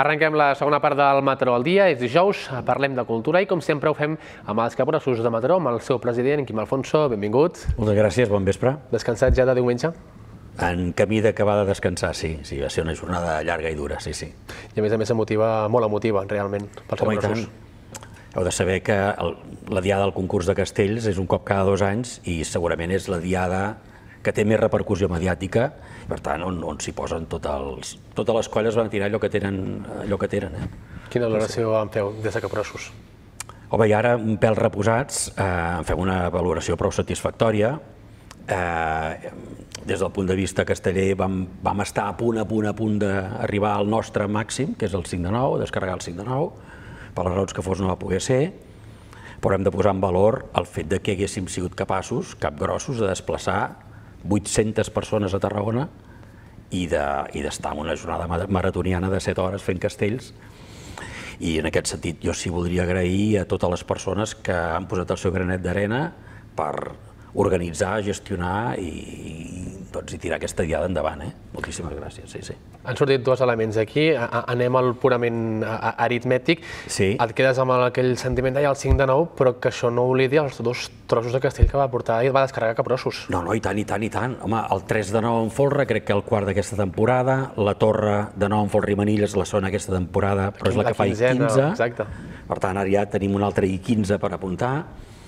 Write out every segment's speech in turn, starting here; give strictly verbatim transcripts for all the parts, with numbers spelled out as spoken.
Arrenquem la segona part del Mataró al dia, és dijous, parlem de cultura i com sempre ho fem amb els capgrossos de Mataró, amb el seu president, Quim Alfonso, benvingut. Moltes gràcies, bon vespre. Descansat ja de diumenge? En camí d'acabar de descansar, sí, sí, va ser una jornada llarga i dura, sí, sí. I a més a més emotiva, molt emotiva, realment, pels capgrossos. Heu de saber que el, la diada del concurs de castells és un cop cada dos anys i segurament és la diada que té més repercussió mediàtica, per tant, on, on s'hi posen tot els, totes les colles van tirar allò que tenen. Allò que tenen eh? Quina valoració en feu des de capgrossos? Home, i ara, un pèl reposats, eh, en fem una valoració prou satisfactòria. Eh, des del punt de vista casteller vam, vam estar a punt, a punt, a punt d'arribar al nostre màxim, que és el cinc de nou, descarregar el cinc de nou, per les raons que fos no va poder ser, però hem de posar en valor el fet de que haguéssim sigut capaços, capgrossos, de desplaçar vuit-centes persones a Tarragona i d'estar en una jornada maratoniana de set hores fent castells. I en aquest sentit jo sí voldria agrair a totes les persones que han posat el seu granet d'arena per organitzar, gestionar i, doncs, i tirar aquesta diada endavant. Eh? Moltíssimes gràcies. Sí, sí. Han sortit dos elements aquí. Anem al purament aritmètic. Sí. Et quedes amb aquell sentiment d'allà el cinc de nou, però que això no oblidi els dos trossos de castell que va portar i va descarregar capgrossos. No, no, i tant, i tant, i tant. Home, el tres de nou en folre, crec que el quart d'aquesta temporada, la torre de nou en folre i manilles, la segona aquesta temporada, però és la que fa i quinze. Exacte. Per tant, ara ja tenim un altre i quinze per apuntar.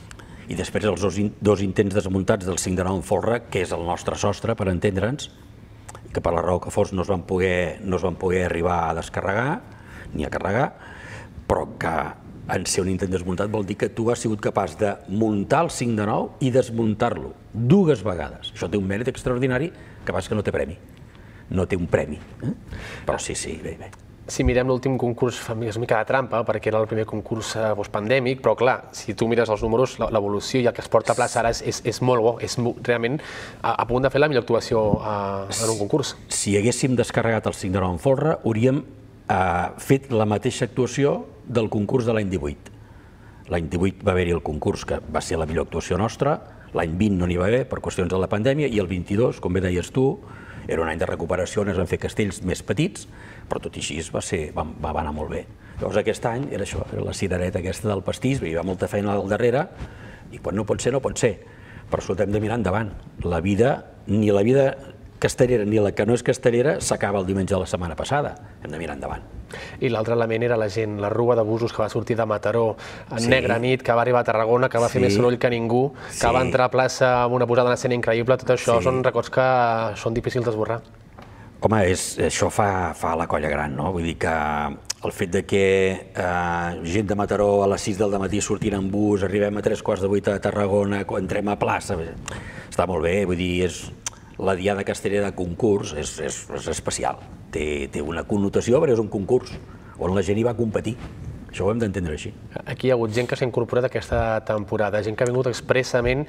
I després els dos, dos intents desmuntats del cinc de nou en folre, que és el nostre sostre, per entendre'ns, que per la raó que fos no es van poder, no es van poder arribar a descarregar, ni a carregar, però que en ser un intent desmuntat vol dir que tu has sigut capaç de muntar el cinc de nou i desmuntar-lo dues vegades. Això té un mèrit extraordinari, que passa que no té premi. No té un premi. Eh? Però sí, sí, bé, bé. Si mirem l'últim concurs, és una mica de trampa, perquè era el primer concurs pandèmic, però clar, si tu mires els números, l'evolució i el que es porta a plaça ara és, és, és molt bo, és realment a, a punt de fer la millor actuació a, en un concurs. Si haguéssim descarregat el cinc de nou en folre, hauríem eh, fet la mateixa actuació del concurs de l'any divuit. L'any divuit va haver-hi el concurs, que va ser la millor actuació nostra, l'any vint no n'hi va haver per qüestions de la pandèmia, i el vint-i-dos, com bé deies tu, era un any de recuperació on es van fer castells més petits, però tot i així va, ser, va, va anar molt bé. Llavors aquest any era això, era la cirereta aquesta del pastís, hi va molta feina al darrere, i quan no pot ser, no pot ser. Però això hem de mirar endavant. La vida, ni la vida castellera ni la que no és castellera, s'acaba el diumenge de la setmana passada. Hem de mirar endavant. I l'altre element era la gent, la rua de busos que va sortir de Mataró en negra nit, que va arribar a Tarragona, que va fer més soroll que ningú, que va entrar a plaça amb una posada en escena increïble. Tot això són records que són difícils d'esborrar. Home, això fa la colla gran, no? Vull dir que el fet de que gent de Mataró a les sis del matí sortint en bus, arribem a tres quarts de vuit a Tarragona, entrem a plaça, està molt bé, vull dir, és la diada castellera de concurs és especial, té una connotació perquè és un concurs on la gent hi va competir. Això ho hem d'entendre així. Aquí hi ha hagut gent que s'ha incorporat aquesta temporada, gent que ha vingut expressament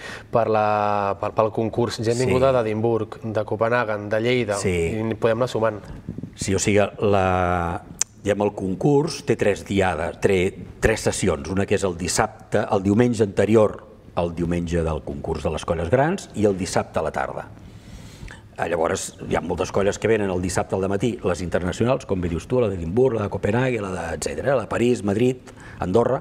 pel concurs, gent vinguda d'Edimburg, de Copenhagen, de Lleida, i podem anar sumant. Sí, o sigui, el concurs té tres diades, tres sessions, una que és el dissabte, el diumenge anterior al diumenge del concurs de les colles grans i el dissabte a la tarda. Llavors, hi ha moltes colles que venen el dissabte al matí, les internacionals, com bé dius tu, la d'Edimburg, la de Copenhague, la de etcètera, la de París, Madrid, Andorra,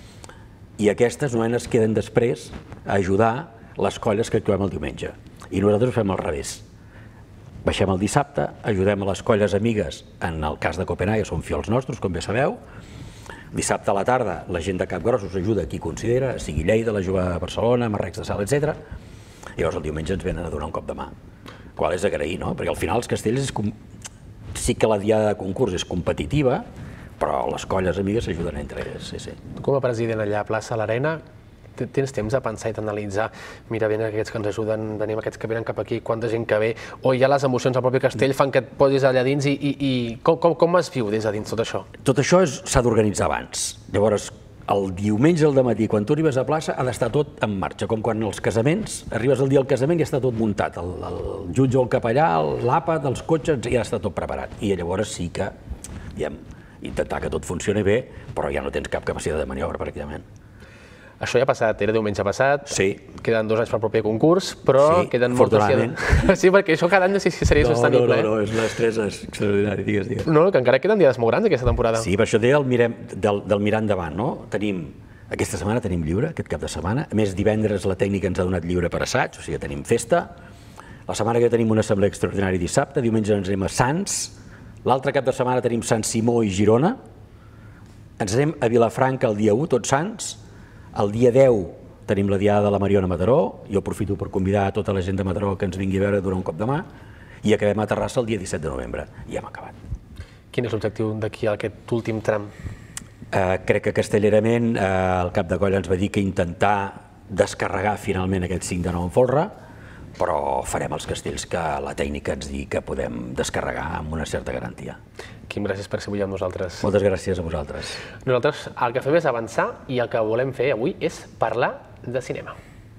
i aquestes normalment es queden després a ajudar les colles que actuem el diumenge. I nosaltres ho fem al revés. Baixem el dissabte, ajudem a les colles amigues, en el cas de Copenhague són fiols nostres, com bé sabeu. Dissabte a la tarda la gent de Capgrossos ajuda qui considera, sigui Lleida, la Jove de Barcelona, Marrecs de Sal, etcètera. I llavors el diumenge ens venen a donar un cop de mà. Qual és agrair, no? Perquè al final els castells sí que la diada de concurs és competitiva, però les colles amigues s'ajuden entre elles. Com a president allà a plaça l'Arena, tens temps de pensar i d'analitzar, mira, venen aquests que ens ajuden, venim aquests que venen cap aquí, quanta gent que ve, o ja les emocions al propi castell fan que et posis allà dins i com es viu des de dins tot això? Tot això s'ha d'organitzar abans. Llavors, el diumenge al matí, quan tu arribes a plaça, ha d'estar tot en marxa, com quan els casaments, arribes el dia del casament i està tot muntat, el jutge o el capellà, l'àpat, els cotxes, ja està tot preparat. I llavors sí que, diguem, intentar que tot funcioni bé, però ja no tens cap capacitat de maniobra, pràcticament. Això ja ha passat, era diumenge passat, Sí. queden dos anys per al proper concurs, però Sí, queden moltes... afortunadament. Sí, perquè això cada any no sé si seria No, no, sostenible. no, no, és l'estrès extraordinari, digues, digues. No, no, que encara queden dies molt grans aquesta temporada. Sí, per això deia el mirem, del, del mirar endavant, no? Tenim, aquesta setmana tenim lliure, aquest cap de setmana. A més, divendres la tècnica ens ha donat lliure per assaig, o sigui, tenim festa. La setmana que tenim una assemblea extraordinària dissabte, diumenge ens anem a Sants. L'altre cap de setmana tenim Sant Simó i Girona. Ens anem a Vilafranca el dia u, Tots Sants. El dia deu tenim la Diada de la Mariona a Mataró. Jo aprofito per convidar a tota la gent de Mataró que ens vingui a veure durant un cop de mà. I acabem a Terrassa el dia disset de novembre. I hem acabat. Quin és l'objectiu d'aquí a aquest últim tram? Eh, crec que castellerament eh, el cap de colla ens va dir que intentar descarregar finalment aquest cinc de nou en folre, però farem els castells que la tècnica ens digui que podem descarregar amb una certa garantia. Quim, gràcies per ser avui amb nosaltres. Moltes gràcies a vosaltres. Nosaltres el que fem és avançar i el que volem fer avui és parlar de cinema.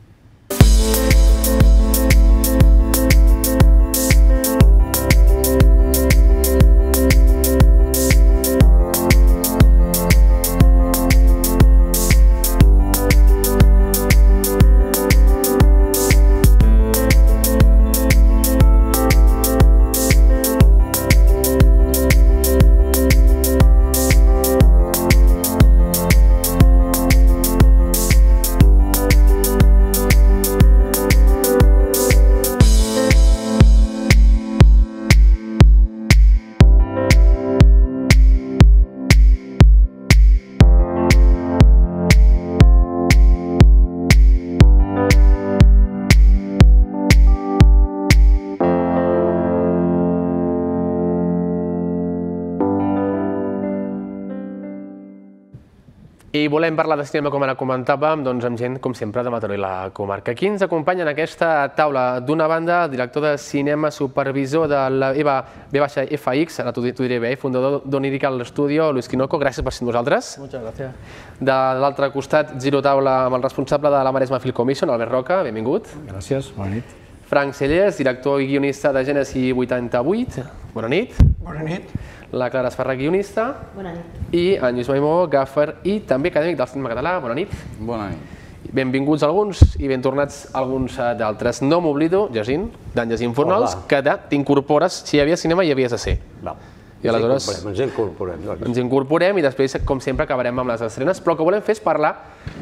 I volem parlar de cinema, com ara comentàvem, doncs amb gent, com sempre, de Mataró i la comarca. Aquí ens acompanya en aquesta taula, d'una banda, el director de cinema, supervisor de la E V A B F X, ara t'ho diré bé, fundador d'Onirical Studio, Luis Quinoco, gràcies per ser amb nosaltres. Moltes gràcies. De l'altre costat, giro taula amb el responsable de la Maresma Film Commission, Albert Roca, benvingut. Gràcies, bona nit. Frank Cellers, director i guionista de Gènesi vuitanta-vuit, bona nit. Bona nit. La Clara Esparra, guionista. Bona nit. I en Lluís Maimó, gaffer i també acadèmic del cinema català. Bona nit. Bona nit. Benvinguts alguns i ben tornats alguns d'altres. No m'oblido, Jacint, d'en Jacint Fornals, que t'incorpores, si hi havia cinema hi havies de ser. Val. I aleshores ens incorporem. Doncs. ens incorporem i després, com sempre, acabarem amb les estrenes, però el que volem fer és parlar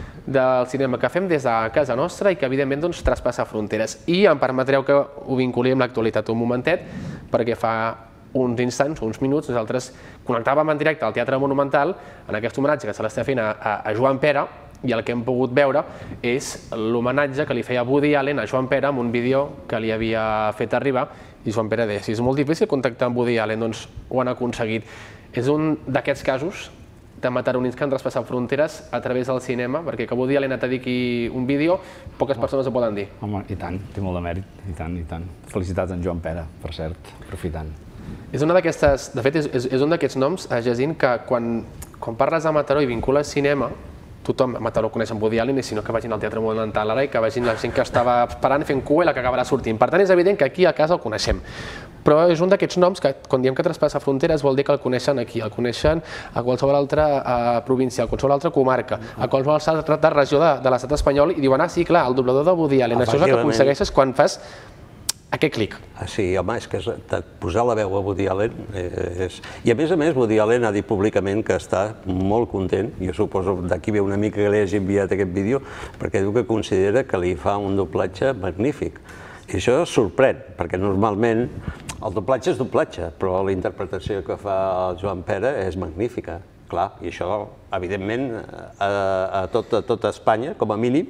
del cinema que fem des de casa nostra i que, evidentment, doncs, traspassa fronteres. I em permetreu que ho vinculi amb l'actualitat un momentet, perquè fa uns instants, uns minuts, nosaltres connectàvem en directe al Teatre Monumental en aquest homenatge que se l'està fent a, a Joan Pera, i el que hem pogut veure és l'homenatge que li feia Woody Allen a Joan Pera amb un vídeo que li havia fet arribar, i Joan Pera deia, si és molt difícil contactar amb Woody Allen, doncs ho han aconseguit. És un d'aquests casos de mataronins que han traspassat fronteres a través del cinema, perquè que Woody Allen et dediqui un vídeo, poques persones ho poden dir. Home, i tant, té molt de mèrit, i tant, i tant. Felicitats a en Joan Pera, per cert, aprofitant. És una d'aquestes, de fet, és, és, és un d'aquests noms, eh, Jacint, que quan, quan parles de Mataró i vincules cinema, tothom a Mataró coneix en Woody Allen, i si no que vagin al Teatre Monumental ara i que vagin la gent que estava esperant fent cua i la que acabarà sortint. Per tant, és evident que aquí a casa el coneixem. Però és un d'aquests noms que, quan diem que traspassa fronteres, vol dir que el coneixen aquí, el coneixen a qualsevol altra a, província, a qualsevol altra comarca, a qualsevol altra regió de, de l'estat espanyol, i diuen, ah, sí, clar, el doblador de Woody Allen. Això és el que aconsegueixes quan fas aquest clic. Ah, sí, home, és que és, posar la veu a Woody Allen és... I a més a més, Woody Allen ha dit públicament que està molt content, jo suposo d'aquí ve una mica que li hagi enviat aquest vídeo, perquè diu que considera que li fa un doblatge magnífic. I això sorprèn, perquè normalment el doblatge és doblatge, però la interpretació que fa el Joan Pera és magnífica. Clar, i això, evidentment, a, a, tot, a tota Espanya, com a mínim,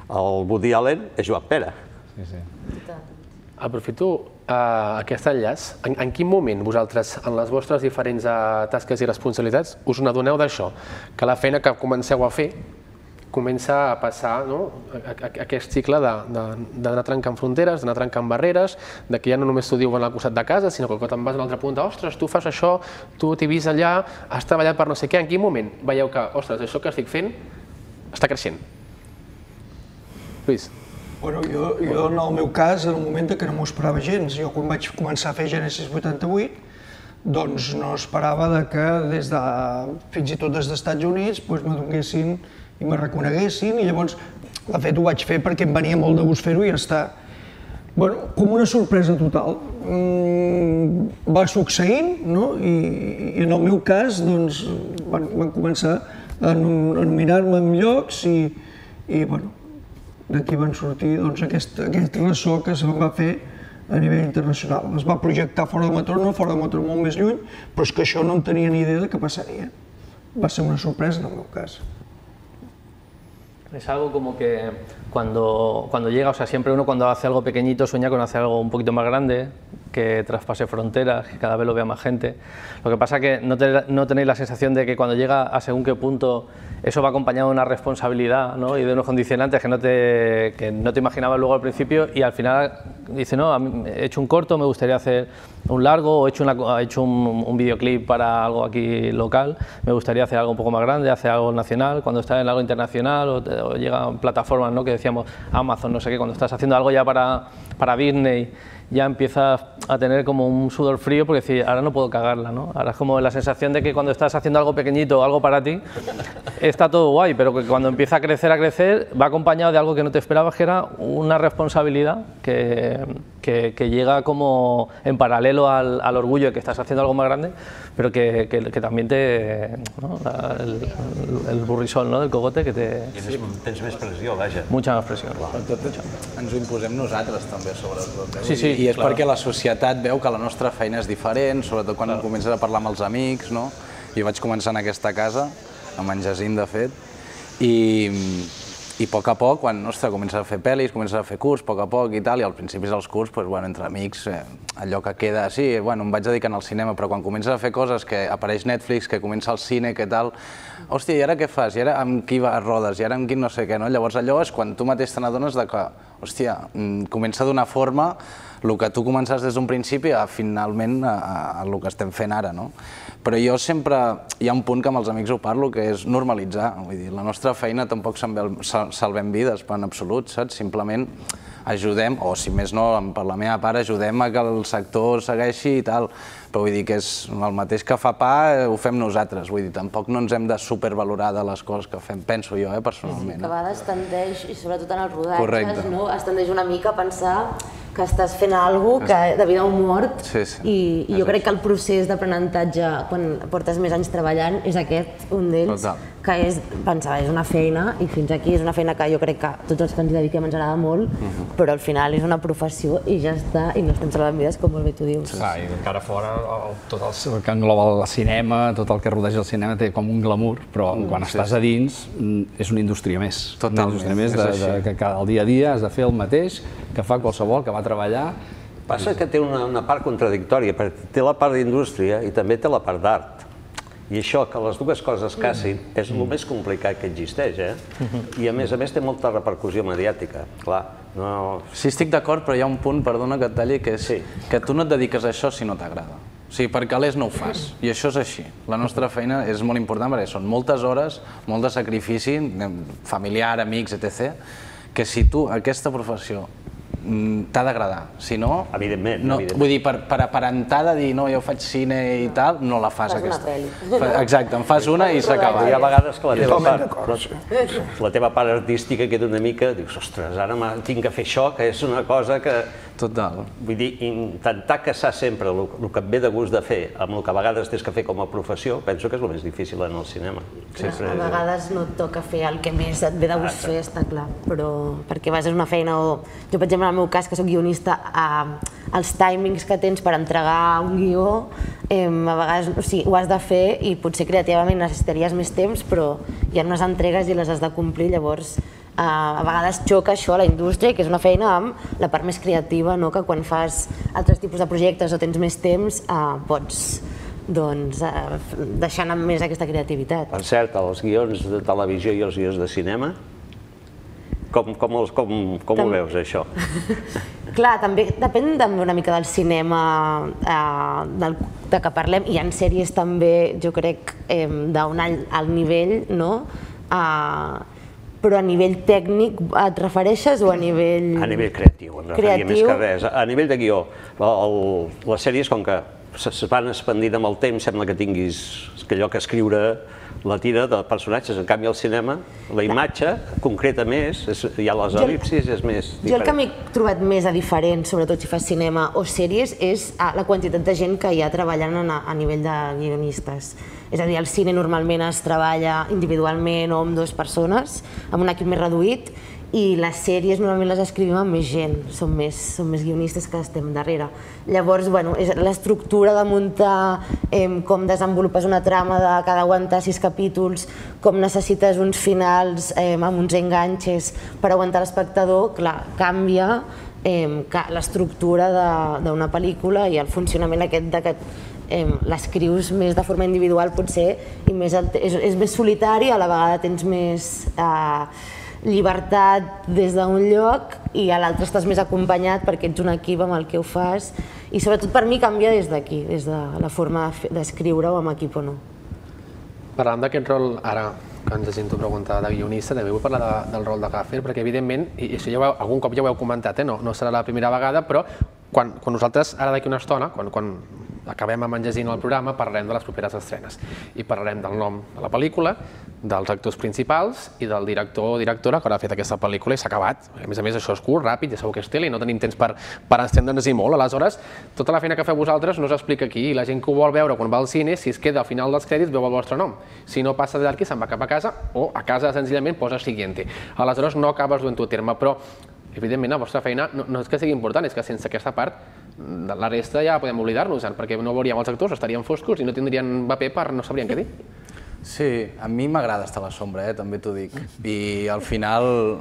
el Woody Allen és Joan Pera. Sí, sí. Aprofito uh, aquest enllaç. En, en quin moment vosaltres, en les vostres diferents uh, tasques i responsabilitats, us n'adoneu d'això? Que la feina que comenceu a fer comença a passar, no? a, a, aquest cicle d'anar trencant fronteres, d'anar trencant barreres, de que ja no només t'ho diuen al costat de casa, sinó que quan te'n vas a un altre punt, ostres, tu fas això, tu t'hi vist allà, has treballat per no sé què. En quin moment veieu que, ostres, això que estic fent està creixent? Lluís. Bueno, jo, jo, en el meu cas, en el moment que no m'ho esperava gens. Jo, quan vaig començar a fer Gènesis vuitanta-vuit, doncs no esperava que des de, fins i tot des dels Estats Units, doncs m'adonguessin i me reconeguessin, i llavors, de fet, ho vaig fer perquè em venia molt de gust fer-ho i ja està. Bueno, com una sorpresa total. Va succeint, no? I en el meu cas, doncs, van començar a nominar-me en llocs i, bueno, d'aquí van sortir aquest ressò que se'n va fer a nivell internacional. Es va projectar fora de Mataró, no fora de Mataró, molt més lluny, però és que això no en tenia ni idea de què passaria. Va ser una sorpresa en el meu cas. Es algo como que cuando, cuando llega, o sea, siempre uno cuando hace algo pequeñito sueña con hacer algo un poquito más grande, que traspase fronteras, que cada vez lo vea más gente. Lo que pasa es que no, te, no tenéis la sensación de que cuando llega a según qué punto eso va acompañado de una responsabilidad, ¿no? Y de unos condicionantes que no te, que no te imaginabas luego al principio, y al final dice, no, a mí he hecho un corto, me gustaría hacer un largo, o he hecho, una, he hecho un, un videoclip para algo aquí local, me gustaría hacer algo un poco más grande, hacer algo nacional. Cuando estás en algo internacional o, te, o llegan plataformas, ¿no? Que decíamos Amazon, no sé qué, cuando estás haciendo algo ya para, para Disney, ya empiezas a tener como un sudor frío porque decir, ahora no puedo cagarla, ¿no? Ahora es como la sensación de que cuando estás haciendo algo pequeñito o algo para ti, está todo guay, pero que cuando empieza a crecer, a crecer, va acompañado de algo que no te esperabas, que era una responsabilidad que, que, que llega como en paralelo al, al orgullo de que estás haciendo algo más grande, pero que, que, que también te... ¿no? el, el burrisol, ¿no? Del cogote que te... Sí, tens més pressió, vaja. Mucha más presión. Tot ens ho imposem nosaltres també, sobretot. Sí, sí, I és perquè la societat veu que la nostra feina és diferent, sobretot quan comences a parlar amb els amics, no? Jo vaig començar en aquesta casa, amb en Jacint, de fet, i, i a poc a poc, quan, ostres, comences a fer pel·lis, comences a fer curs, a poc a poc i tal, i al principi dels curs, doncs, bueno, entre amics, eh, allò que queda, sí, bueno, em vaig dedicant al cinema, però quan comences a fer coses, que apareix Netflix, que comença el cine, que tal, hòstia, i ara què fas? I ara amb qui va a rodes? I ara amb qui no sé què, no? Llavors allò és quan tu mateix te n'adones de que, hòstia, comença a donar forma el que tu començaves des d'un principi a finalment a, a el que estem fent ara, no? Però jo sempre, hi ha un punt que amb els amics ho parlo, que és normalitzar, vull dir, la nostra feina tampoc salvem vides en absolut, saps? Simplement ajudem, o si més no, per la meva part, ajudem a que el sector segueixi i tal, però vull dir que és el mateix que fa pa, ho fem nosaltres, vull dir, tampoc no ens hem de supervalorar de les coses que fem, penso jo, eh, personalment. Que a vegades tendeix, i sobretot en els rodatges, no? Es tendeix una mica a pensar que estàs fent alguna cosa que de vida o mort, sí, sí. I, i jo crec que el procés d'aprenentatge quan portes més anys treballant és aquest, un d'ells, que és pensar, és una feina i fins aquí és una feina que jo crec que tots els que ens hi dediquem ens agrada molt, uh-huh. Però al final és una professió i ja està, i no estem salvant vides, com molt bé tu dius. Clar, i encara fora tot el que engloba el cinema, tot el que rodeja el cinema té com un glamour, però mm, quan sí. Estàs a dins és una indústria més. Totalment, una indústria més de, de, que cada dia a dia has de fer el mateix que fa qualsevol que va treballar. Passa que té una, una part contradictòria, perquè té la part d'indústria i també té la part d'art. I això, que les dues coses casin, és el més complicat que existeix, eh? I a més a més té molta repercussió mediàtica, clar. No... Sí, estic d'acord, però hi ha un punt, perdona que et talli, que és sí. Que tu no et dediques a això si no t'agrada. O sigui, per calés no ho fas, i això és així. La nostra feina és molt important perquè són moltes hores, molt de sacrifici, familiar, amics, etcètera, que si tu aquesta professió t'ha d'agradar, si no... Evidentment, no, evidentment. Vull dir, per, per aparentar de dir no, jo faig cine i tal, no la fas, fas aquesta. Una pel·li. Exacte, en fas una i s'ha acabat. Hi ha vegades que la teva, part, la, la teva part artística queda una mica, dius, ostres, ara tinc que fer això, que és una cosa que... Total. Vull dir, intentar caçar sempre el, el que et ve de gust de fer amb el que a vegades tens que fer com a professió, penso que és el més difícil en el cinema. Sempre... A vegades no et toca fer el que més et ve de gust fer, està clar, però perquè a vegades és una feina o... Jo, per exemple, en el meu cas, que soc guionista, eh, els timings que tens per entregar un guió, eh, a vegades o sigui, ho has de fer i potser creativament necessitaries més temps, però hi ha unes entregues i les has de complir, llavors eh, a vegades xoca això a la indústria, que és una feina amb la part més creativa, no? Que quan fas altres tipus de projectes o tens més temps eh, pots doncs, eh, deixar anar més aquesta creativitat. Per cert, els guions de televisió i els guions de cinema, com, com, els, com, com ho veus, això? Clar, també depèn una mica del cinema eh, del, de què parlem. Hi ha sèries també, jo crec, eh, d'un alt nivell, no? Eh, però a nivell tècnic et refereixes o a nivell... A nivell creatiu, em referia més que res. A nivell de guió, el, les sèries, com que es van expandint amb el temps, sembla que tinguis que allò que escriure la tira de personatges. En canvi, al cinema, la imatge concreta més, hi ha les el·lipsis, és més diferent. Jo el que m'he trobat més a diferent, sobretot si fas cinema o sèries, és la quantitat de gent que hi ha treballant a nivell de guionistes. És a dir, al cine normalment es treballa individualment o amb dues persones, amb un equip més reduït, i les sèries normalment les escrivim amb més gent, són més, són més guionistes que estem darrere. Llavors, bueno, és l'estructura de muntar eh, com desenvolupes una trama de cada aguantar sis capítols, com necessites uns finals eh, amb uns enganxes per aguantar l'espectador, clar, canvia eh, l'estructura d'una pel·lícula i el funcionament aquest de que eh, l'escrius més de forma individual potser i més, és, és més solitari, a la vegada tens més eh, llibertat des d'un lloc i a l'altre estàs més acompanyat perquè ets un equip amb el que ho fas i sobretot per mi canvia des d'aquí, des de la forma d'escriure-ho amb equip o no. Parlant d'aquest rol, ara que ens sento preguntar de guionista, també vull parlar de, del rol de gaffer, perquè evidentment, i això ja ho heu, algun cop ja ho heu comentat, eh? no, no serà la primera vegada, però quan, quan nosaltres, ara d'aquí una estona, quan, quan acabem amb enllegint el programa, parlarem de les properes estrenes i parlarem del nom de la pel·lícula, dels actors principals i del director o directora que haurà fet aquesta pel·lícula i s'ha acabat. A més a més, això és curt, ràpid, ja sabeu que és tele i no tenim temps per, per estendre'ns-hi molt. Aleshores, tota la feina que feu vosaltres no s'explica aquí i la gent que ho vol veure quan va al cine, si es queda al final dels crèdits, veu el vostre nom. Si no passa de aquí, se'n va cap a casa o a casa senzillament posa siguiente. Aleshores, no acabes duent-ho a terme, però evidentment la vostra feina no, no és que sigui important, és que sense aquesta part la resta ja podem oblidar-nos, perquè no veuríem els actors, estarien foscos i no tindrien paper per no sabrien què dir. Sí, a mi m'agrada estar a la sombra, eh, també t'ho dic. I al final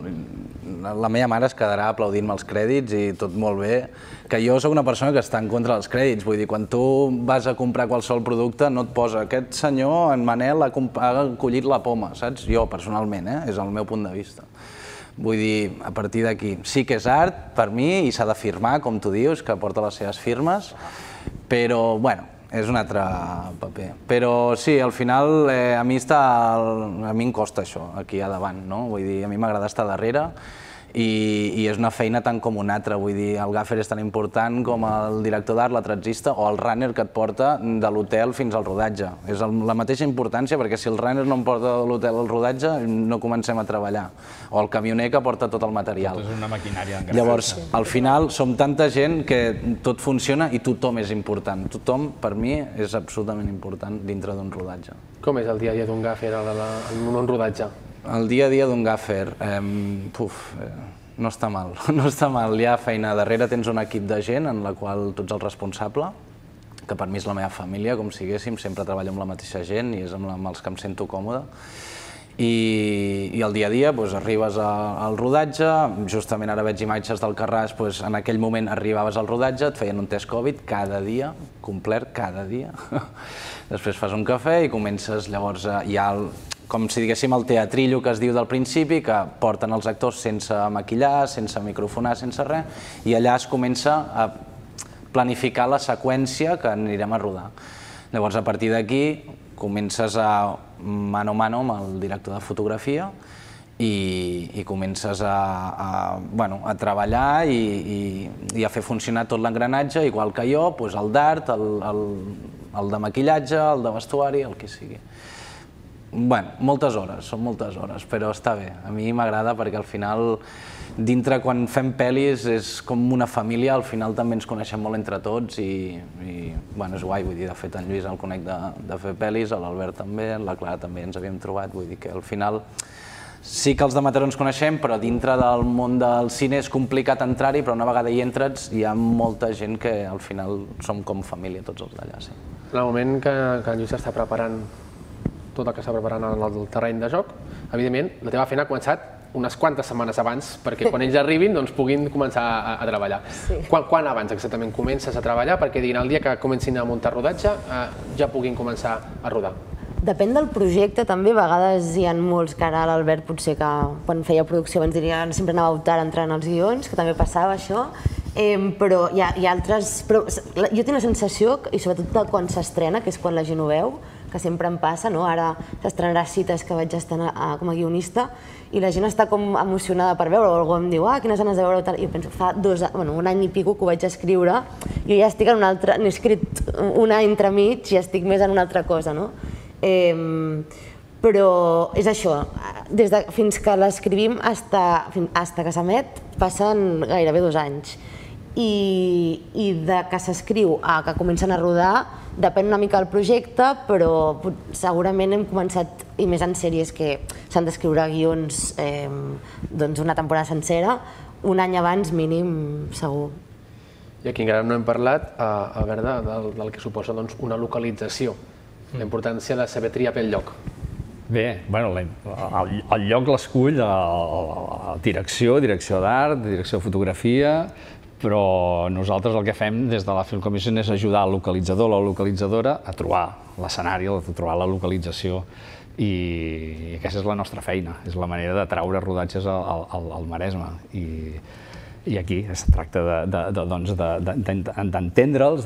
la meva mare es quedarà aplaudint-me els crèdits i tot molt bé, que jo sóc una persona que està en contra dels crèdits, vull dir, quan tu vas a comprar qualsevol producte no et posa aquest senyor, en Manel, ha, ha collit la poma, saps? Jo, personalment, eh, és el meu punt de vista. Vull dir, a partir d'aquí, sí que és art per mi i s'ha de firmar, com tu dius, que porta les seves firmes, però, bueno, és un altre paper. Però sí, al final eh, a mi està, a mi em costa això, aquí a davant, no? Vull dir, a mi m'agrada estar darrere i, i és una feina tant com una altra, vull dir, el gaffer és tan important com el director d'art, la tratzista o el runner que et porta de l'hotel fins al rodatge. És el, la mateixa importància perquè si el runner no em porta de l'hotel al rodatge no comencem a treballar. O el camioner que porta tot el material. Tot és una maquinària. Llavors, al final som tanta gent que tot funciona i tothom és important. Tothom, per mi, és absolutament important dintre d'un rodatge. Com és el dia a dia d'un gaffer en un rodatge? El dia a dia d'un gaffer, eh, puf, eh, no està mal, no està mal. Hi ha feina darrere, tens un equip de gent en la qual tu ets el responsable, que per mi és la meva família, com siguéssim, sempre treballo amb la mateixa gent i és amb, la, amb els que em sento còmode. I, i el dia a dia doncs, arribes a, al rodatge, justament ara veig imatges del Carràs, doncs, en aquell moment arribaves al rodatge, et feien un test Covid cada dia, complet cada dia. Després fas un cafè i comences llavors a, hi ha el, com si diguéssim el teatrillo que es diu del principi, que porten els actors sense maquillar, sense microfonar, sense res, i allà es comença a planificar la seqüència que anirem a rodar. Llavors, a partir d'aquí, comences a mano a mano amb el director de fotografia i, i comences a, a, bueno, a treballar i, i, i a fer funcionar tot l'engranatge, igual que jo, doncs el d'art, el, el, el de maquillatge, el de vestuari, el que sigui. Bueno, moltes hores, són moltes hores, però està bé. A mi m'agrada perquè al final, dintre quan fem pel·lis, és com una família, al final també ens coneixem molt entre tots i, i bueno, és guai, vull dir, de fet en Lluís el conec de, de fer pel·lis, l'Albert també, la Clara també ens havíem trobat, vull dir que al final sí que els de Mataró ens coneixem, però dintre del món del cine és complicat entrar-hi, però una vegada hi entres hi ha molta gent que al final som com família tots els d'allà, sí. En el moment que, que en Lluís està preparant tot el que està preparant en el terreny de joc, evidentment la teva feina ha començat unes quantes setmanes abans perquè quan ells arribin doncs, puguin començar a, a treballar. Sí. Quan, quan abans exactament comences a treballar perquè diguin el dia que comencin a muntar rodatge eh, ja puguin començar a rodar? Depèn del projecte, també a vegades hi ha molts que ara l'Albert potser que quan feia producció abans diria sempre anava a optar a entrar en els guions, que també passava això, eh, però hi ha, hi ha altres... Però, jo tinc la sensació, i sobretot quan s'estrena, que és quan la gent ho veu, que sempre em passa, no? Ara s'estrenarà Cites, que vaig estar a, com a guionista, i la gent està com emocionada per veure, o algú em diu, ah, quines ganes de veure-ho, tal. I jo penso, fa dos, bueno, un any i pico que ho vaig escriure, jo ja estic en un altre, n'he escrit un any entremig i estic més en una altra cosa, no? Eh, Però és això, des de, fins que l'escrivim fins que s'emet passen gairebé dos anys. I, i de que s'escriu a que comencen a rodar depèn una mica del projecte, però segurament hem començat, i més en sèries que s'han d'escriure guions eh, doncs una temporada sencera, un any abans mínim segur. I aquí encara no hem parlat, a veure, del, del que suposa doncs, una localització, la importància de saber triar pel lloc. Bé, bueno, el, el lloc l'escull la direcció, direcció d'art, direcció de fotografia, però nosaltres el que fem des de la Film Commission és ajudar el localitzador o la localitzadora a trobar l'escenari, a trobar la localització, i aquesta és la nostra feina, és la manera de traure rodatges al, al, al Maresme. I, i aquí es tracta d'entendre'ls,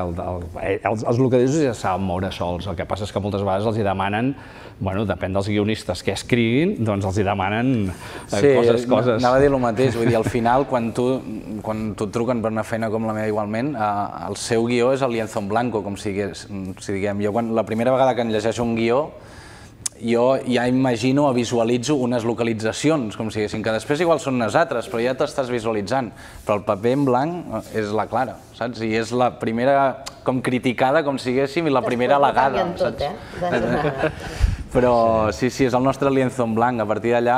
els localitzadors ja saben moure sols, el que passa és que moltes vegades els hi demanen, bueno, depèn dels guionistes que escriguin, doncs els hi demanen coses, coses... Sí, anava a dir el mateix, vull dir, al final, quan tu et truquen per una feina com la meva igualment, el seu guió és el lienzo en blanco, com si diguem. Jo, la primera vegada que em llegeixo un guió, jo ja imagino o visualitzo unes localitzacions, com si diguessin, que després igual són unes altres, però ja t'estàs visualitzant. Però el paper en blanc és la clara, saps? I és la primera com criticada, com si diguéssim, i la primera halagada, saps? Però sí, sí, és el nostre lienzo en blanc. A partir d'allà,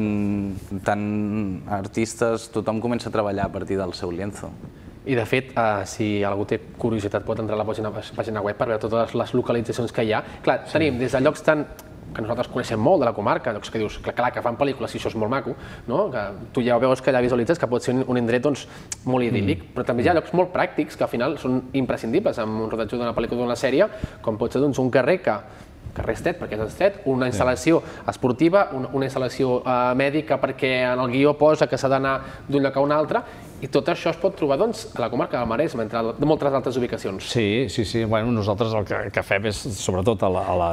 tant artistes, tothom comença a treballar a partir del seu lienzo. I de fet, si algú té curiositat pot entrar a la pàgina web per veure totes les localitzacions que hi ha. Clar, tenim des de llocs tan que nosaltres coneixem molt de la comarca, llocs que dius, clar, que fan pel·lícules i això és molt maco, que tu ja veus que allà visualitzes que pot ser un indret molt idíl·lic, però també hi ha llocs molt pràctics que al final són imprescindibles en un rodatge d'una pel·lícula o d'una sèrie, com pot ser un carrer que carrer estret, perquè és estret, una instal·lació esportiva, una instal·lació mèdica perquè en el guió posa que s'ha d'anar d'un lloc a un altre, i tot això es pot trobar a la comarca del Maresme, entre moltes altres ubicacions. Sí, sí, sí. Nosaltres el que fem és, sobretot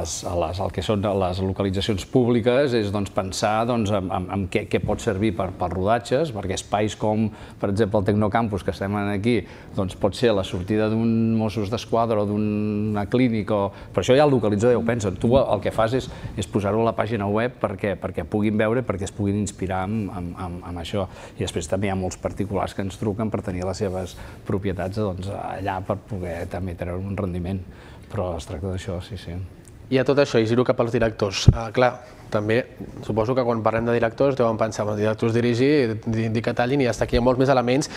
el que són les localitzacions públiques, és pensar en què pot servir per rodatges, perquè espais com, per exemple, el Tecnocampus, que estem aquí, pot ser la sortida d'un Mossos d'Esquadra o d'una clínica, per això ja el localitzador ja ho pensa. Tu el que fas és posar-ho a la pàgina web perquè puguin veure, perquè es puguin inspirar en això. I després també hi ha molts particulars que ens truquen per tenir les seves propietats allà per poder també treure un rendiment. Però es tracta d'això, sí, sí. I a tot això, i giro cap als directors. Clar, també suposo que quan parlem de directors deuen pensar, els directors dirigir, dir que tallin i ja està, aquí hi ha molts més elements.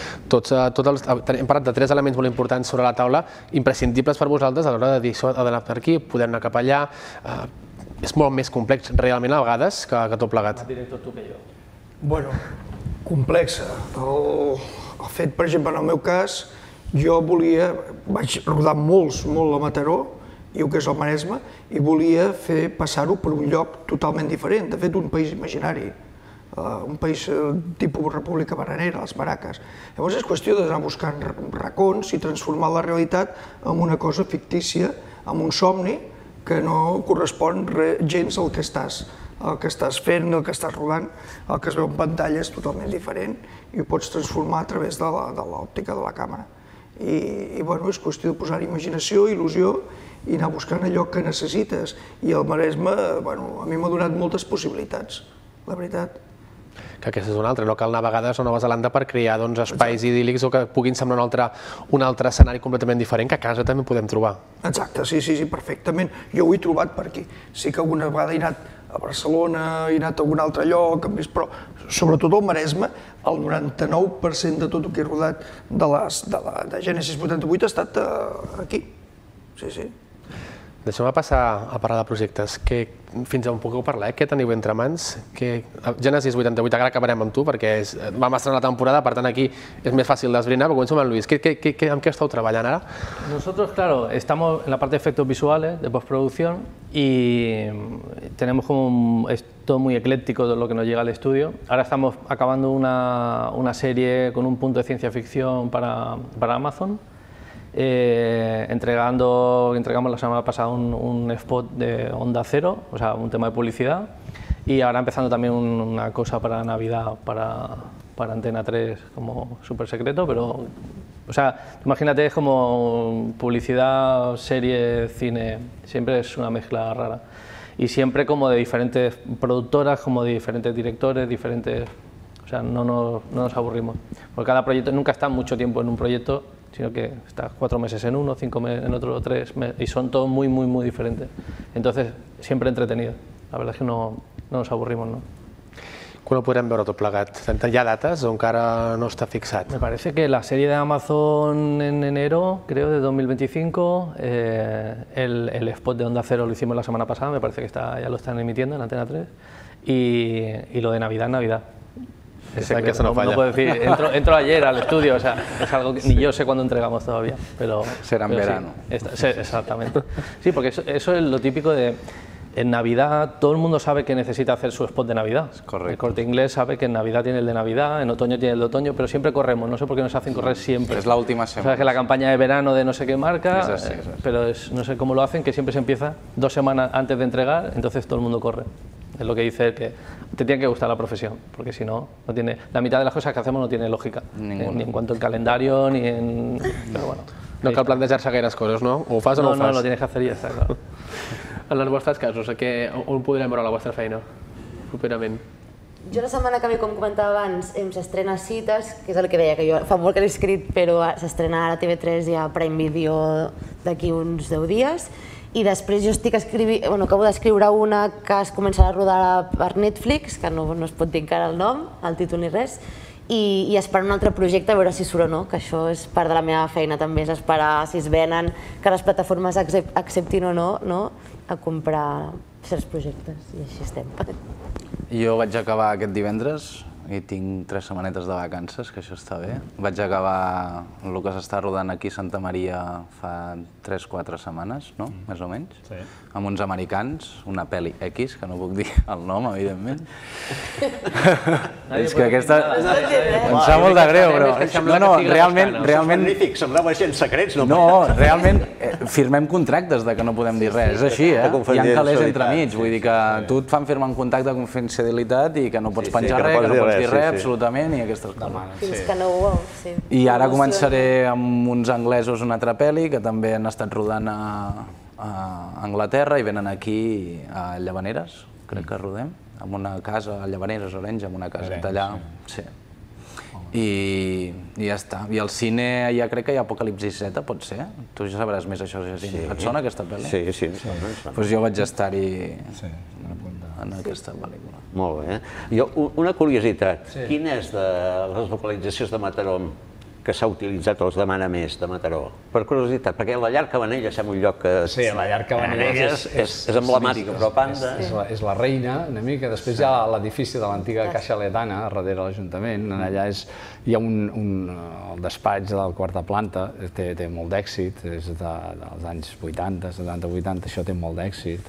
Hem parlat de tres elements molt importants sobre la taula, imprescindibles per vosaltres a l'hora de dir això ha d'anar per aquí, poder anar cap allà. És molt més complex realment a vegades que tot plegat. Director, tu que jo. Bueno, complexa. El fet, per exemple, en el meu cas, jo volia, vaig rodar molts, molt a Mataró, i el que és el Maresme, i volia fer passar-ho per un lloc totalment diferent, de fet un país imaginari, un país tipus República Bananera, les Baraques. Llavors és qüestió d'anar buscant racons i transformar la realitat en una cosa fictícia, en un somni que no correspon gens al que estàs el que estàs fent, el que estàs rodant, el que es veu en pantalla és totalment diferent i ho pots transformar a través de l'òptica de la càmera. I és qüestió de posar imaginació, il·lusió i anar buscant allò que necessites. I el Maresme a mi m'ha donat moltes possibilitats, la veritat. Que aquesta és una altra, no cal anar a vegades a Nova Zelanda per crear espais idíl·lics o que puguin semblar un altre escenari completament diferent que a casa també podem trobar. Exacte, sí, sí, perfectament. Jo ho he trobat per aquí. Sí que alguna vegada he anat a Barcelona, he anat a algun altre lloc, però sobretot al Maresme, el noranta-nou per cent de tot el que he rodat de Gènesis vuitanta-vuit ha estat aquí. Sí, sí. Deixeu-me passar a parlar de projectes. Fins on pugueu parlar? Què teniu entre mans? Gènesis vuitanta-vuit, ara acabarem amb tu, perquè vam estrenar la temporada, per tant aquí és més fàcil d'esbrinar, però comencem amb Luis. Amb què esteu treballant ara? Nosotros, claro, estamos en la parte de efectos visuales, de postproducción, y tenemos como todo muy ecléctico de lo que nos llega al estudio. Ahora estamos acabando una serie con un punto de ciencia ficción para Amazon. Eh, entregando, entregamos la semana pasada un, un spot de Onda Cero, o sea, un tema de publicidad, y ahora empezando también un, una cosa para Navidad, para, para Antena tres, como súper secreto, pero, o sea, imagínate, es como publicidad, serie, cine, siempre es una mezcla rara. y siempre como de diferentes productoras, como de diferentes directores, diferentes... O sea, no nos, no nos aburrimos. Porque cada proyecto, nunca está mucho tiempo en un proyecto, sino que está cuatro meses en uno, cinco meses en otro, tres, y son todos muy, muy, muy diferentes. Entonces, siempre entretenido. La verdad es que no, no nos aburrimos, ¿no? Quan ho podrem veure tot plegat? Hi ha dates o encara no està fixat? Me parece que la serie de Amazon en enero, creo, de dos mil veinticinco, eh, el, el spot de Onda Cero lo hicimos la semana pasada, me parece que está, ya lo están emitiendo en Antena tres, y, y lo de Navidad, Navidad. Es que esto no, no, falla. no puedo decir, entro, entro ayer al estudio, o sea, es algo que ni yo sé cuándo entregamos todavía, pero... Será en pero verano. Sí, está, sí, exactamente. Sí, porque eso, eso es lo típico de... En Navidad todo el mundo sabe que necesita hacer su spot de Navidad. Correcto. El Corte Inglés sabe que en Navidad tiene el de Navidad, en otoño tiene el de otoño, pero siempre corremos, no sé por qué nos hacen correr siempre. Es la última semana. Sabes que la campaña de verano de no sé qué marca, Es así, eh, es así. pero es, no sé cómo lo hacen, que siempre se empieza dos semanas antes de entregar, entonces todo el mundo corre. Es lo que dice él, que te tiene que gustar la profesión, porque si no, no tiene, la mitad de las cosas que hacemos no tiene lògica, Ninguna. ni en cuanto al calendario, ni en... Pero bueno. No cal plantejar-se gaires coses, no? O ho fas o no, No, ho fas? no, lo tienes que hacer y ya está, claro. En els vostres casos, a què, on podrem veure la vostra feina properament? Jo la setmana que ve, com comentava abans, em s'estrena Cites, que és el que deia, que jo fa molt que l'he escrit, però s'estrena ara a T V tres i a Prime Video d'aquí uns deu dies. I després jo estic escrivint, bueno, acabo d'escriure una que es començarà a rodar per Netflix, que no, no es pot dir encara el nom, el títol ni res, i, i esperar un altre projecte a veure si surt o no, que això és part de la meva feina també, és esperar si es venen, que les plataformes accep acceptin o no, no a comprar certs projectes, i així estem. Jo vaig acabar aquest divendres i tinc tres setmanetes de vacances, que això està bé. Vaig acabar el que s'està rodant aquí a Santa Maria fa tres quatre setmanes, no? Més o menys. Sí. Amb uns americans, una pel·li X, que no puc dir el nom, evidentment. És que aquesta... Em sap molt de greu, però... No, no, realment... realment... Magnífic, semblava gent secrets, no? No, realment eh, firmem contractes de que no podem dir res, és així, eh? Hi ha calés entremig, vull dir que tu et fan firmar un contracte de confidencialitat i que no pots penjar res, que no pots dir res, absolutament, i aquestes coses. Fins que no ho veus, sí. I ara començaré amb uns anglesos una altra pel·li que també han estat rodant a, a Anglaterra i venen aquí a Llavaneres, crec que rodem, en una casa a Llavaneres, Orenys, en una casa d'allà. Sí. I, i ja està. I al cine ja crec que hi ha Apocalipsi Z, pot ser? Tu ja sabràs més això, Jacint. Et sona aquesta pel·li? Sí, sí. Doncs jo vaig estar-hi en aquesta pel·lícula. Molt bé. Jo, una curiositat. Quina és de les localitzacions de Mataró que s'ha utilitzat o es demana més de Mataró? Per curiositat, perquè la llar Cabanelles és un lloc que... Sí, la llar Cabanelles és emblemàtic, però banda... És la reina, una mica. Després hi ha l'edifici de l'antiga Caixa Letana, darrere l'Ajuntament. Allà hi ha un... el despatx de la quarta planta, té molt d'èxit, és dels anys vuitanta, setanta, vuitanta, això té molt d'èxit.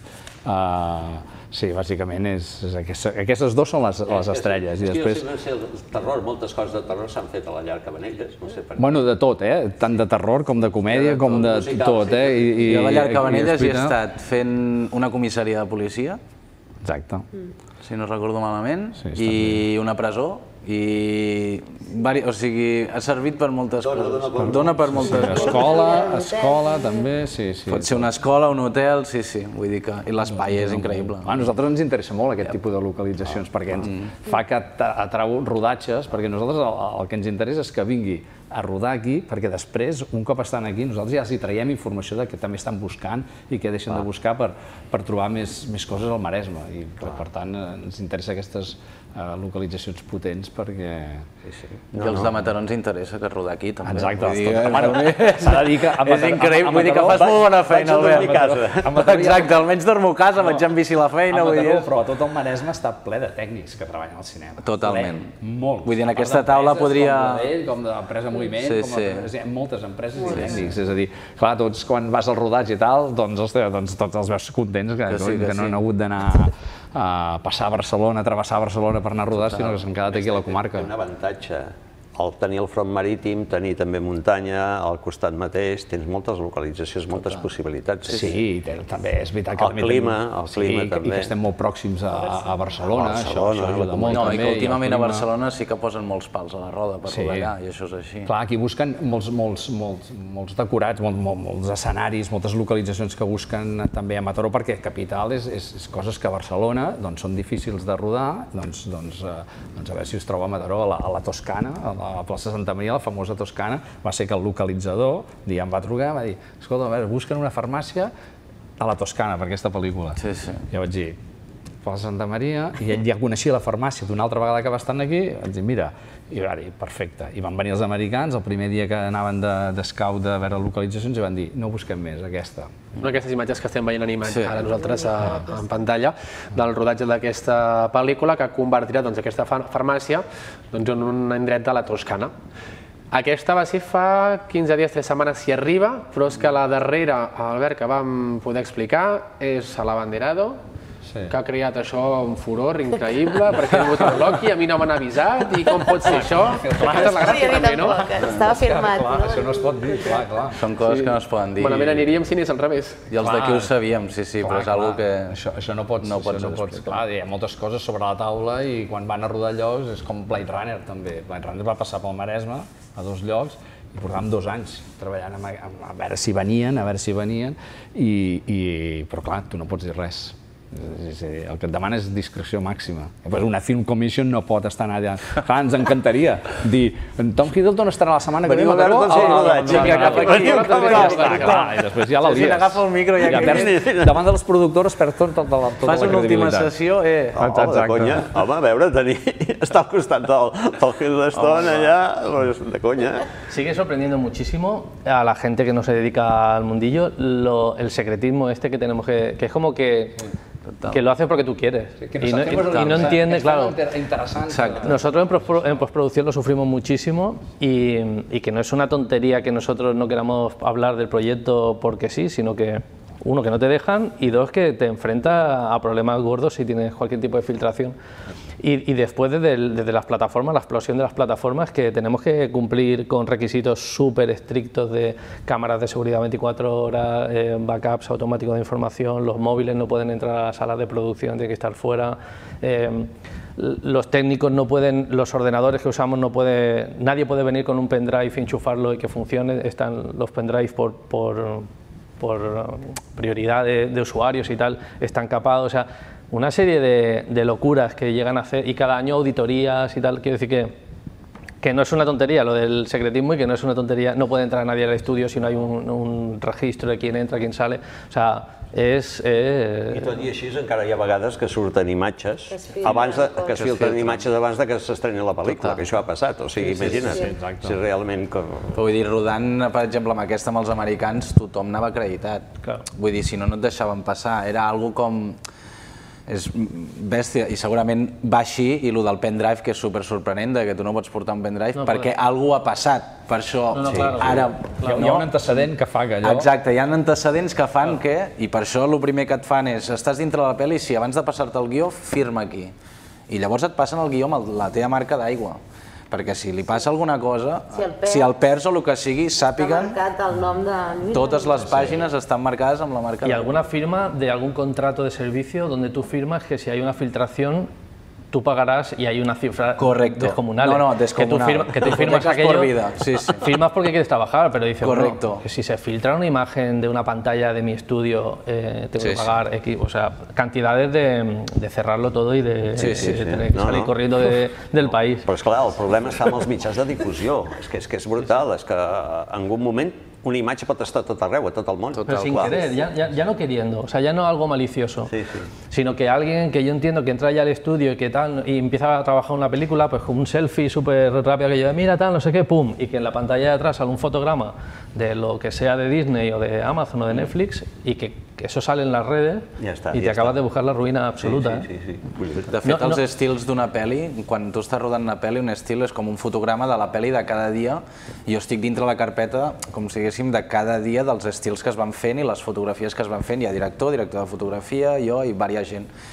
Sí, bàsicament, aquestes dues són les estrelles. És que jo sé el terror, moltes coses de terror s'han fet a la llar Cabanelles, no sé per què. Bueno, de tot, eh? Tant de terror com de comèdia, com de tot, eh? Jo a la llar Cabanelles hi he estat fent una comissaria de policia. Exacte. Si no recordo malament, i una presó, i... O sigui, ha servit per moltes coses. Dona per moltes coses. Escola, escola també, sí, sí. Pot ser una escola, un hotel, sí, sí, vull dir que... I l'espai és increïble. A nosaltres ens interessa molt aquest tipus de localitzacions, perquè ens fa que atrau rodatges, perquè nosaltres el que ens interessa és que vingui a rodar aquí, perquè després, un cop estan aquí, nosaltres ja els hi traiem informació de que també estan buscant i que deixen de buscar per trobar més coses al Maresme. I per tant ens interessa aquestes localitzacions potents perquè... I els de Mataró ens interessa que rodar aquí també. Exacte, s'ha de dir que... És increïble, vull dir que fas molt bona feina, Albert. Exacte, almenys dormo a casa, vaig en bici a la feina. A Mataró, però tot el Maresme està ple de tècnics que treballen al cinema. Totalment. Molts. Vull dir, en aquesta taula podria... Com d'empresa Moviment, com moltes empreses i tècnics. És a dir, clar, tots quan vas al rodatge i tal, doncs tots els veus contents que no han hagut d'anar a passar a Barcelona, a travessar Barcelona per anar a rodar, sinó que s'han quedat aquí a la comarca. Té un avantatge tenir el front marítim, tenir també muntanya, al costat mateix, tens moltes localitzacions, moltes possibilitats. Sí, també és veritat que... El clima, el clima també. I que estem molt pròxims a Barcelona, això ajuda molt. No, i que últimament a Barcelona sí que posen molts pals a la roda per rodar allà, i això és així. Clar, aquí busquen molts decorats, molts escenaris, moltes localitzacions que busquen també a Mataró, perquè capital és coses que a Barcelona són difícils de rodar, doncs a veure si us troba a Mataró, a la Toscana, a la plaça Santa Maria, la famosa Toscana, va ser que el localitzador em va trucar i va dir, escolta, a veure, busquen una farmàcia a la Toscana per aquesta pel·lícula. Sí, sí. I vaig dir, plaça Santa Maria, i ell ja coneixia la farmàcia d'una altra vegada que va estar aquí, vaig dir, mira, i va dir, perfecte. I van venir els americans, el primer dia que anaven d'escau de veure localitzacions, i van dir, no busquem més, aquesta. Una d'aquestes imatges que estem veient ara nosaltres en pantalla del rodatge d'aquesta pel·lícula que convertirà aquesta farmàcia en un indret de la Toscana. Aquesta va ser fa quinze dies, tres setmanes si arriba, però és que la darrera, Albert, que vam poder explicar, és a l'Abanderado, que ha creat això un furor increïble, perquè ha vingut el Loki, a mi no m'han avisat, i com pot ser això? Aquesta és la gràcia també, no? Estava firmat, no? Això no es pot dir, clar, clar. Són coses que no es poden dir. Bonament aniríem si anés al revés. I els d'aquí ho sabíem, sí, sí, però és una cosa que... Això no pots explicar. Clar, hi ha moltes coses sobre la taula i quan van a rodar llocs és com Blade Runner, també. Blade Runner va passar pel Maresme, a dos llocs, i portàvem dos anys treballant a veure si venien, a veure si venien, però clar, tu no pots dir res. El que et demana és discreció màxima. Una film commission no pot estar allà. Clar, ens encantaria dir Tom Hiddleston estarà la setmana que ve a Mataró i després ja la lies. Agafa el micro i davant de les productores perd tota la credibilitat. Fas una última sessió, eh? Home, de conya. Home, a veure, tenir... Està al costat del Hiddleston allà, de conya. Sigue sorprendiendo muchísimo a la gente que no se dedica al mundillo el secretismo este que tenemos que... que es como que... que lo haces porque tú quieres y no, y no entiendes, claro. Nosotros en postproducción lo sufrimos muchísimo y, y que no es una tontería que nosotros no queramos hablar del proyecto porque sí, sino que uno, que no te dejan, y dos, que te enfrenta a problemas gordos si tienes cualquier tipo de filtración. Y, y después desde, el, desde las plataformas, la explosión de las plataformas, que tenemos que cumplir con requisitos súper estrictos de cámaras de seguridad veinticuatro horas, eh, backups automáticos de información, los móviles no pueden entrar a las salas de producción, tienen que estar fuera, eh, los técnicos no pueden, los ordenadores que usamos no puede, nadie puede venir con un pendrive, enchufarlo y que funcione, están los pendrives por, por, por prioridad de, de usuarios y tal, están capados, o sea, una serie de, de locuras que llegan a hacer, y cada año auditorías y tal. Quiero decir que, que no es una tontería lo del secretismo, y que no es una tontería, no puede entrar nadie al estudio si no hay un, un registro de quién entra, quién sale, o sea, és... Eh... I tot i així encara hi ha vegades que surten imatges, abans de, que es filtren imatges abans de que s'estreni la pel·lícula, que això ha passat, o sigui, imagina't, sí, sí, si realment... Vull dir, rodant, per exemple, amb aquesta amb els americans, tothom anava acreditat. Clar. Vull dir, si no, no et deixaven passar, era algo com... és bèstia, i segurament va així, i el del pendrive, que és super sorprenent, que tu no pots portar un pendrive, no, perquè però... alguna ha passat, per això no, no, sí. Clar, ara... Clar, hi ha un antecedent que fa que allò... Exacte, hi ha antecedents que fan que, i per això el primer que et fan és, estàs dintre la pel·li, si abans de passar-te el guió, firma aquí. I llavors et passen el guió amb la teva marca d'aigua. Perquè si li passa alguna cosa, si el, perds, si el perds o el que sigui, sàpiguen, el nom de... totes les pàgines sí. estan marcades amb la marca. Y alguna firma de algún contrato de servicio donde tú firmas que si hay una filtración, tú pagarás y hay una cifra Correcto. descomunal. No, no, descomunal. Que tú, firma, que tú firmas aquello, por vida. Sí, sí. Firmas porque quieres trabajar, pero dices, Correcto. Bueno, que si se filtra una imagen de una pantalla de mi estudio, eh, tengo sí, que pagar sí. X, o sea, cantidades de, de cerrarlo todo y de, sí, sí, de sí. tener que no, salir no. corriendo de, del país. Però és clar, el problema està amb els mitjans de difusió, és que és, que és brutal, és que en algun moment una imagen pot estar a tot arreu, a tot el món. Pero sin querer, ya, ya, ya no queriendo, o sea, ya no algo malicioso, sí, sí. sino que alguien que yo entiendo que entra ya al estudio y que tal, y empieza a trabajar una película, pues con un selfie súper rápido que yo, mira tal, no sé qué, pum, y que en la pantalla de atrás sale un fotograma de lo que sea de Disney o de Amazon o de Netflix, y que, que eso sale en las redes ja està, y te ja acabas està. de buscar la ruïna absoluta. Sí, sí, sí, sí. De fet, no, els no. estils d'una pel·li, quan tu estàs rodant una pel·li, un estil és com un fotograma de la pel·li de cada dia, i jo estic dintre la carpeta, com si diguéssim, de cada dia dels estils que es van fent i les fotografies que es van fent. Hi ha director, director de fotografia, jo i diversa gent.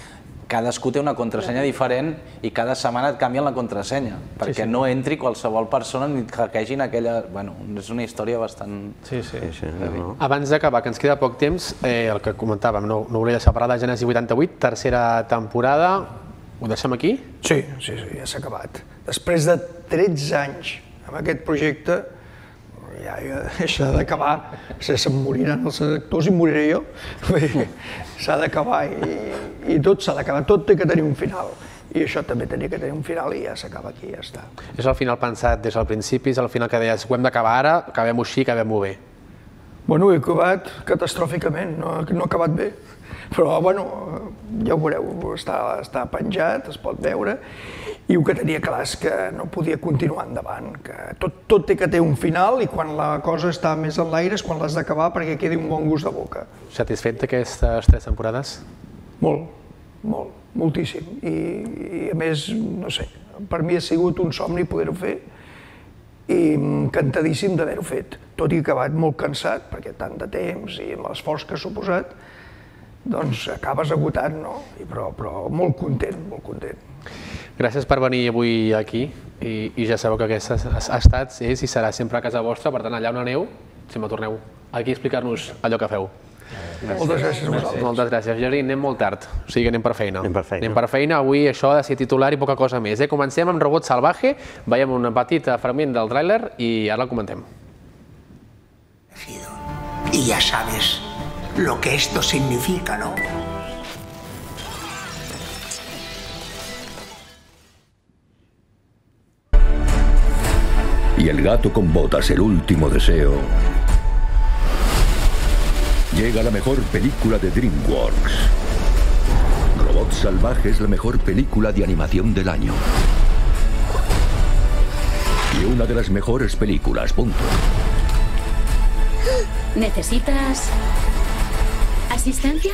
cadascú té una contrasenya diferent i cada setmana et canvien la contrasenya, perquè no entri qualsevol persona ni et hackeegin aquella... Bueno, és una història bastant... Sí, sí. Abans d'acabar, que ens queda poc temps, el que comentàvem, no volia deixar parlar de Gènesi vuitanta-vuit, tercera temporada, ho deixem aquí? Sí, sí, sí, ja s'ha acabat. Després de tretze anys amb aquest projecte, ja s'ha d'acabar, se'm moriran els actors i moriré jo. S'ha d'acabar i tot s'ha d'acabar, tot té que tenir un final. I això també tenia que tenir un final i ja s'acaba aquí, ja està. És el final pensat des del principi, és el final que deies, ho hem d'acabar ara, acabem-ho així, acabem-ho bé. Bueno, he acabat catastròficament, no ha acabat bé. Però, bueno, ja ho veureu, està penjat, es pot veure, i el que tenia clar és que no podia continuar endavant, que tot té que té un final i quan la cosa està més en l'aire és quan l'has d'acabar perquè quedi un bon gust de boca. Satisfet d'aquestes tres temporades? Molt, molt, moltíssim. I a més, no sé, per mi ha sigut un somni poder-ho fer i encantadíssim d'haver-ho fet. Tot i que he acabat molt cansat, perquè tant de temps i amb l'esforç que ha suposat, doncs acabes agotat, no? Però molt content, molt content. Gràcies per venir avui aquí i ja sabeu que aquesta ha estat, és i serà sempre a casa vostra, per tant allà on aneu, sempre torneu aquí a explicar-nos allò que feu. Moltes gràcies a vosaltres. Moltes gràcies, Jordi. Anem molt tard, o sigui que anem per feina. Anem per feina. Anem per feina, avui això ha de ser titular i poca cosa més. Comencem amb Robot Salvaje, veiem un petit fragment del tràiler i ara el comentem. Y ya sabes lo que esto significa, ¿no? Y el gato con botas, el último deseo. Llega la mejor película de DreamWorks. Robot Salvaje es la mejor película de animación del año. Y una de las mejores películas, punto. ¿Necesitas asistencia?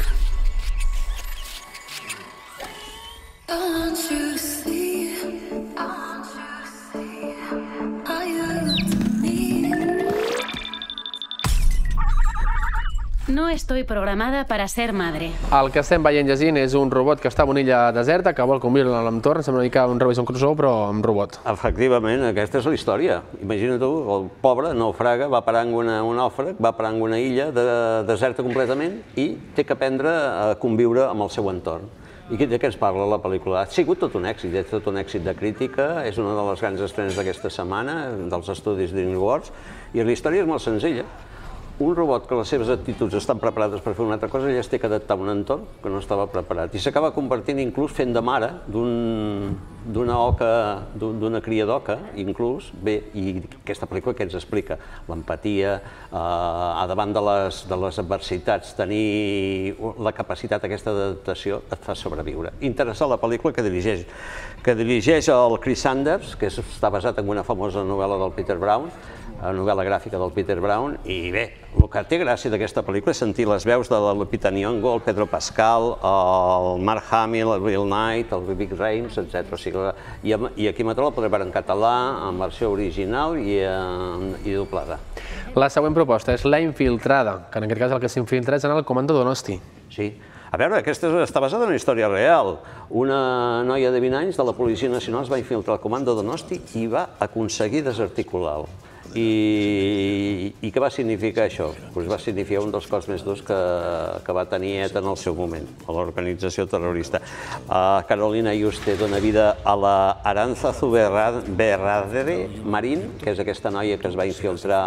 No estoy programada para ser madre. El que estem veient llegint és un robot que està en una illa deserta, que vol conviure en l'entorn, sembla una mica un Robinson Crusoe, però amb robot. Efectivament, aquesta és la història. Imagina tu, el pobre naufraga, va parar en un nàufrag, va parar en una illa deserta completament i té que aprendre a conviure amb el seu entorn. I de què ens parla la pel·lícula? Ha sigut tot un èxit, és tot un èxit de crítica, és una de les grans estrenes d'aquesta setmana, dels estudis DreamWorks, i la història és molt senzilla. Un robot que les seves actituds estan preparades per fer una altra cosa, ell es té que adaptar a un entorn que no estava preparat. I s'acaba convertint inclús fent de mare d'una oca, d'una cria d'oca, inclús. Bé, i aquesta pel·lícula que ens explica l'empatia, a davant de les adversitats, tenir la capacitat aquesta d'adaptació et fa sobreviure. Interessant la pel·lícula que dirigeix, que dirigeix el Chris Sanders, que està basat en una famosa novel·la del Peter Brown, la novel·la gràfica del Peter Brown, i bé, el que té gràcia d'aquesta pel·lícula és sentir les veus de la Lupita Nyong'o, el Pedro Pascal, el Mark Hamill, el Will Knight, el Vivek Rames, etcètera. I aquí m'atrò la podré veure en català, en versió original i doblada. La següent proposta és La Infiltrada, que en aquest cas el que s'infiltra és en el Comando Donosti. Sí. A veure, aquesta està basada en una història real. Una noia de vint anys de la Policia Nacional es va infiltrar al Comando Donosti i va aconseguir desarticular-lo. I què va significar això? Va significar un dels cops més durs que va tenir ETA en el seu moment, a l'organització terrorista. Carolina Yuste dona vida a la Arantzazu Berradere Marín, que és aquesta noia que es va infiltrar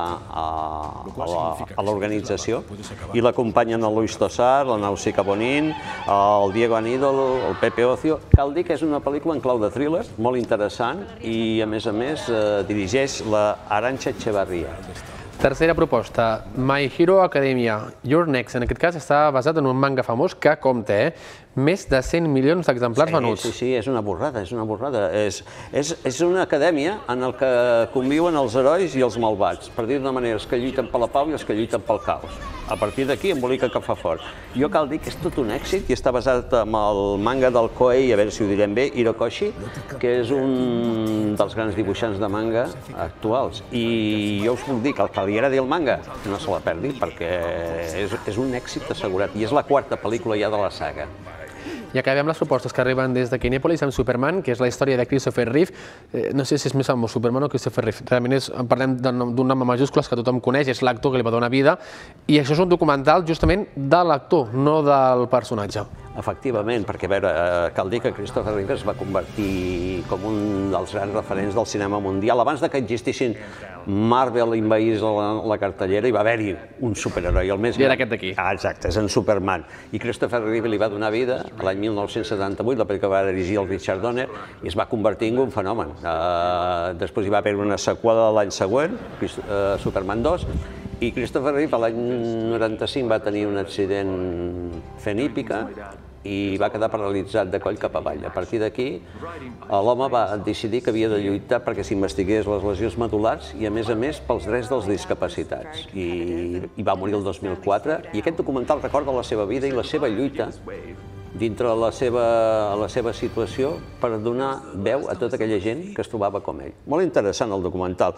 a l'organització, i l'acompanyen el Luis Tosar, la Nausicaa Bonin, el Diego Anídolo, el Pepe Ocio. Cal dir que és una pel·lícula en clau de thriller, molt interessant, i a més a més dirigeix la Arantxa Echevarria. Tercera proposta, My Hero Academia. Your Next, en aquest cas, està basat en un manga famós que compta, eh? Més de cent milions d'exemplars venuts. Sí, sí, és una borrada, és una borrada. És una acadèmia en la que conviuen els herois i els malvats, per dir-ne manera, els que lluiten per la pau i els que lluiten pel caos. A partir d'aquí embolica que fa fort. Jo cal dir que és tot un èxit i està basat en el manga del Koei, a veure si ho direm bé, Hirokoshi, que és un dels grans dibuixants de manga actuals. I jo us puc dir que el que li agradi el manga no se la perdi, perquè és un èxit assegurat i és la quarta pel·lícula ja de la saga. I acabem les propostes que arriben des de Kinèpolis amb Superman, que és la història de Christopher Reeve. No sé si és més famós Superman o Christopher Reeve. Realment parlem d'un nom amb majúscules que tothom coneix, és l'actor que li va donar vida, i això és un documental justament de l'actor, no del personatge. Efectivament, perquè a veure, cal dir que Christopher Reeve es va convertir com un dels grans referents del cinema mundial. Abans que existissin Marvel envaís la cartellera, hi va haver-hi un superheroi, el més gran. I era aquest d'aquí. Ah, exacte, és en Superman. I Christopher Reeve li va donar vida l'any mil nou-cents setanta-vuit, la pel·lícula que va dirigir el Richard Donner, i es va convertir en un fenomen. Després hi va haver una seqüela l'any següent, Superman dos, i Christopher Reeve l'any noranta-cinc va tenir un accident fent hípica i va quedar paralitzat de coll cap avall. A partir d'aquí, l'home va decidir que havia de lluitar perquè s'investigués les lesions medul·lars i, a més a més, pels drets dels discapacitats. I va morir el dos mil quatre, i aquest documental recorda la seva vida i la seva lluita dintre la seva situació per donar veu a tota aquella gent que es trobava com ell. Molt interessant el documental.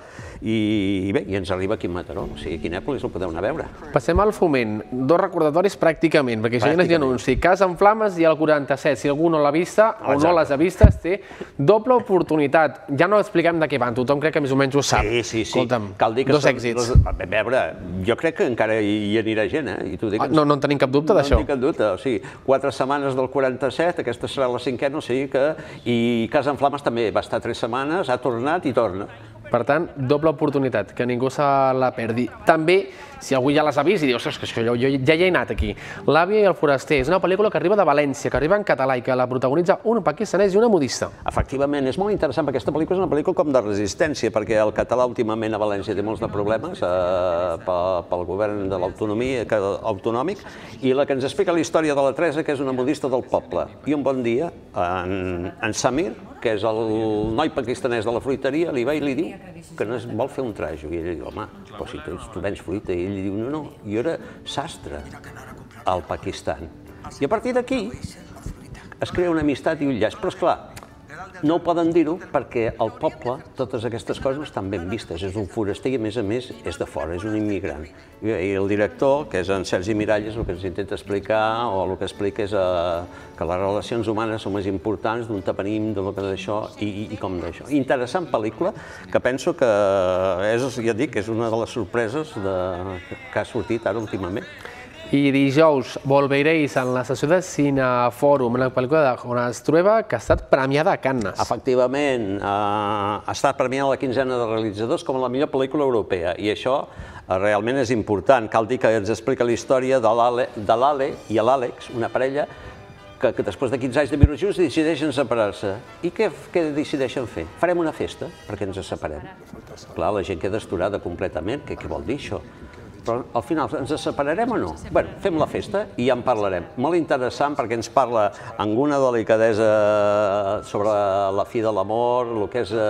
I bé, i ens arriba aquí a Mataró, o sigui, a Kinèpolis el podeu anar a veure. Passem al Foment. Dos recordatoris pràcticament, perquè això ja no és anunci. Casa en Flames i el quaranta-set. Si algú no l'ha vista o no les ha vistes, té doble oportunitat. Ja no expliquem de què van, tothom crec que més o menys ho sap. Sí, sí, sí. Escolta'm, dos èxits. A veure, jo crec que encara hi anirà gent, eh? No, no en tenim cap dubte d'això. No en tinc cap dubte, o sigui, quatre setmanes del quaranta-set, aquesta serà la cinquena, o sigui que... I Casa en Flames també va estar tres setmanes, ha tornat i torna. Per tant, doble oportunitat, que ningú se la perdi. També, si algú ja les ha vist i diu, ostres, que jo ja hi he anat aquí. L'àvia i el foraster és una pel·lícula que arriba de València, que arriba en català i que la protagonitza un pakistanès i una modista. Efectivament, és molt interessant perquè aquesta pel·lícula és una pel·lícula com de resistència, perquè el català últimament a València té molts de problemes pel govern de l'autonomia autonòmic, i la que ens explica la història de la Teresa, que és una modista del poble. I un bon dia, en Samir, que és el noi pakistanès de la fruiteria, li va i li diu que no es vol fer un trajo. I ell diu, home, però si tu vens fruita. I ell li diu, no, no, jo era sastre al Pakistan. I a partir d'aquí es crea una amistat i un llaç. Però, esclar, no ho poden dir-ho perquè al poble totes aquestes coses estan ben vistes. És un foraster i, a més a més, és de fora, és un immigrant. I el director, que és en Sergi Miralles, el que ens intenta explicar, o el que explica és que les relacions humanes són més importants d'un tapanim, d'això i com d'això. Interessant pel·lícula que penso que és, ja dic, és una de les sorpreses que ha sortit ara últimament. I dijous volveréis en la sessió de Cinefòrum, una pel·lícula on es Trueba, que ha estat premiada a Cannes. Efectivament, ha estat premiada a la quinzena de realitzadors com la millor pel·lícula europea, i això realment és important. Cal dir que ens explica la història de l'Ale i l'Àlex, una parella que després de quinze anys de viure junts decideixen separar-se. I què decideixen fer? Farem una festa perquè ens separem. Clar, la gent queda astorada completament. Què vol dir això? Però al final ens separarem o no? Bé, fem la festa i ja en parlarem. Molt interessant perquè ens parla amb una delicadesa sobre la fi de l'amor, el que és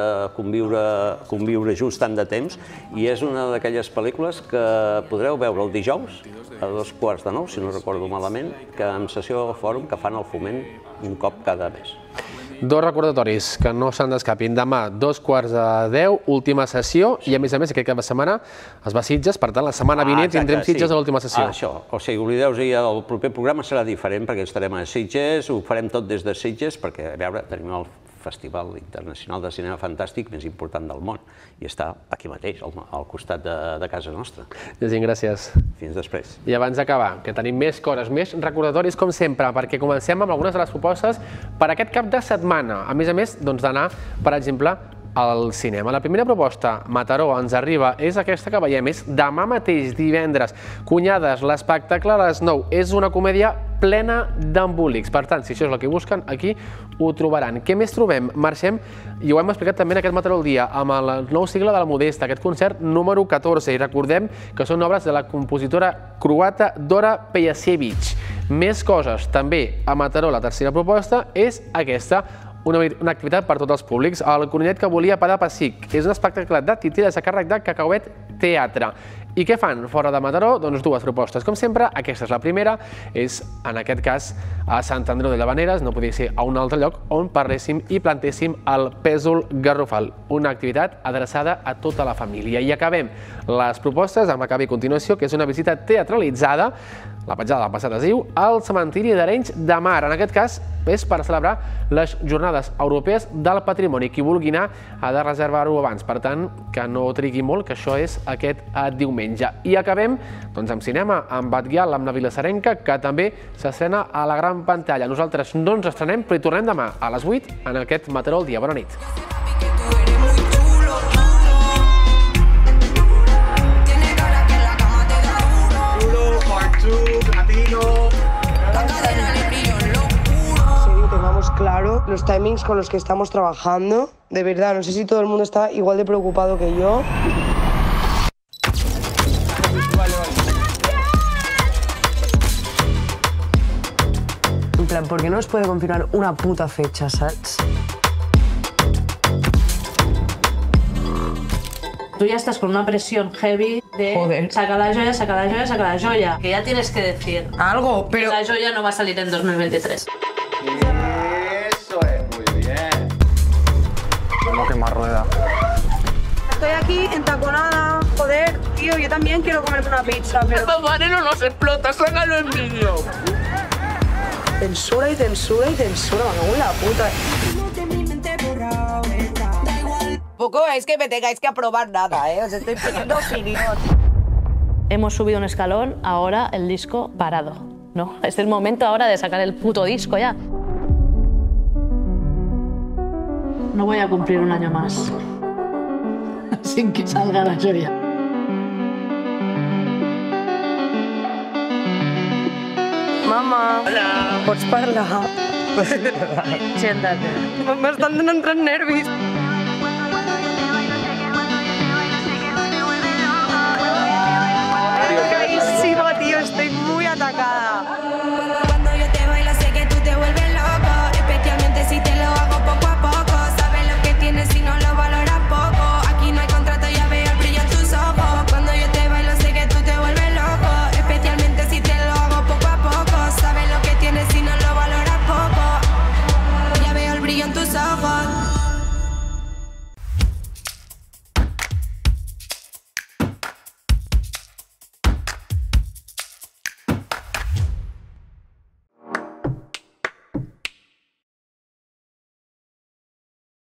conviure junts tant de temps, i és una d'aquelles pel·lícules que podreu veure el dijous a dos quarts de nou, si no recordo malament, que en sessió del fòrum que fan al Foment un cop cada mes. Dos recordatoris que no se'n escapin. Demà, dos quarts de deu, última sessió, i a més a més aquest cap de setmana es va a Sitges, per tant la setmana vinent tindrem Sitges a l'última sessió. Això, o sigui, oblideu-vos, el proper programa serà diferent perquè estarem a Sitges, ho farem tot des de Sitges, perquè, a veure, tenim el Festival Internacional de Cinema Fantàstic més important del món, i està aquí mateix, al costat de casa nostra. Jacint, gràcies. Fins després. I abans d'acabar, que tenim més coses, més recordatoris com sempre, perquè comencem amb algunes de les propostes per aquest cap de setmana. A més a més, d'anar, per exemple, al cinema. La primera proposta, Mataró, ens arriba, és aquesta que veiem, és demà mateix, divendres. Cunyades, l'espectacle a les nou. És una comèdia plena d'embolics. Per tant, si això és el que busquen, aquí ho trobaran. Què més trobem? Marxem, i ho hem explicat també en aquest Mataró al dia, amb el nou cicle de la Modesta, aquest concert número catorze. I recordem que són obres de la compositora croata Dora Pejacevic. Més coses, també a Mataró, la tercera proposta és aquesta, una activitat per a tots els públics, el Coninet que volia parar pessic. És un espectacle de titelles a càrrec de Cacauet Teatre. I què fan fora de Mataró? Doncs dues propostes. Com sempre, aquesta és la primera, és en aquest cas a Sant Andreu de Llavaneres, no podia ser a un altre lloc, on parléssim i plantéssim el pèsol garrofal, una activitat adreçada a tota la família. I acabem les propostes amb la que ve a continuació, que és una visita teatralitzada la petjada del passat adhesiu al cementiri d'Arenys de Mar. En aquest cas és per celebrar les Jornades Europees del Patrimoni. Qui vulgui anar ha de reservar-ho abans. Per tant, que no trigui molt, que això és aquest diumenge. I acabem doncs, amb cinema, amb Batgirl, amb Nabila Sarenka, que també s'estrena a la gran pantalla. Nosaltres no ens estrenem, però hi tornem demà a les vuit en aquest Mataró al dia. Bona nit. Tengamos claro los timings con los que estamos trabajando. De verdad, no sé si todo el mundo está igual de preocupado que yo. En plan, ¿por qué no nos puede confirmar una puta fecha, ¿sabes? Tú ya estás con una presión heavy de Joder. saca la joya, saca la joya, saca la joya. Que ya tienes que decir algo, pero que la joya no va a salir en dos mil veintitrés. Eso es, muy bien. Como que más rueda. Estoy aquí entaconada. Joder, tío, yo también quiero comerme una pizza, pero... Papá, no nos explota, sácalo en vídeo. Censura y censura y censura, me cago en la puta. Tampoco es que me tengáis que aprobar nada, ¿eh? Os estoy pidiendo opinión. Hemos subido un escalón, ahora el disco parado, ¿no? Es el momento ahora de sacar el puto disco ya. No voy a cumplir un año más sin que salga la joya. Mama, hola. Pots parlar? Siéntate. M'estan donant tres nervis.